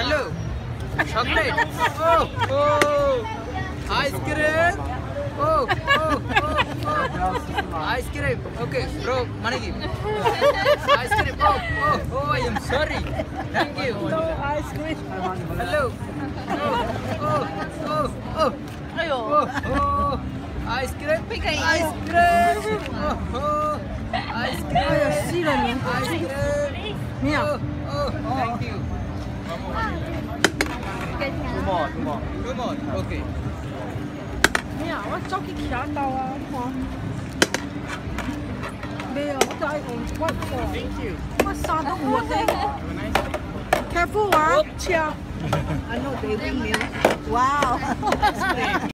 Hello. Chocolate. Oh, oh. Ice cream. Oh, oh, oh, oh. Ice cream. Okay, bro, money give. Ice cream. Oh, oh, oh, I am sorry. Thank you. No ice cream. Hello. Oh, oh, oh, oh. Oh, oh. Ice cream. Ice cream. Oh, oh. Ice cream. Ice cream. Oh, oh, thank you. Two more. Okay. 咩啊？我走去徛到啊，看。咩啊？我就係用骨喎。 Thank you. 乜衫都冇啫。Careful 啊！車。I know baby meal. Wow.